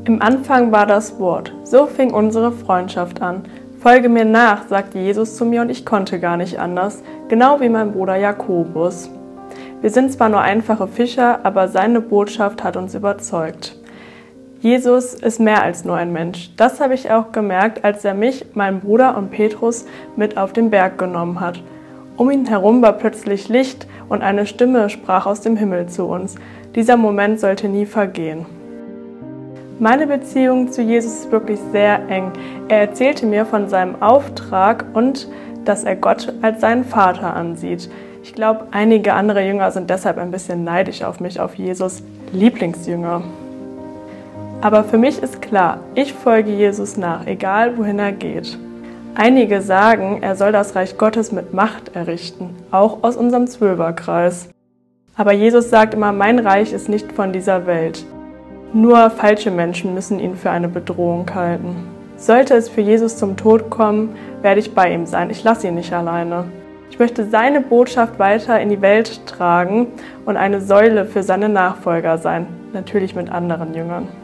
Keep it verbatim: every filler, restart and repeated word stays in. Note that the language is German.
Im Anfang war das Wort, so fing unsere Freundschaft an. Folge mir nach, sagte Jesus zu mir und ich konnte gar nicht anders, genau wie mein Bruder Jakobus. Wir sind zwar nur einfache Fischer, aber seine Botschaft hat uns überzeugt. Jesus ist mehr als nur ein Mensch. Das habe ich auch gemerkt, als er mich, meinen Bruder und Petrus mit auf den Berg genommen hat. Um ihn herum war plötzlich Licht und eine Stimme sprach aus dem Himmel zu uns. Dieser Moment sollte nie vergehen. Meine Beziehung zu Jesus ist wirklich sehr eng. Er erzählte mir von seinem Auftrag und dass er Gott als seinen Vater ansieht. Ich glaube, einige andere Jünger sind deshalb ein bisschen neidisch auf mich, auf Jesus Lieblingsjünger. Aber für mich ist klar, ich folge Jesus nach, egal wohin er geht. Einige sagen, er soll das Reich Gottes mit Macht errichten, auch aus unserem Zwölferkreis. Aber Jesus sagt immer, mein Reich ist nicht von dieser Welt. Nur falsche Menschen müssen ihn für eine Bedrohung halten. Sollte es für Jesus zum Tod kommen, werde ich bei ihm sein. Ich lasse ihn nicht alleine. Ich möchte seine Botschaft weiter in die Welt tragen und eine Säule für seine Nachfolger sein, natürlich mit anderen Jüngern.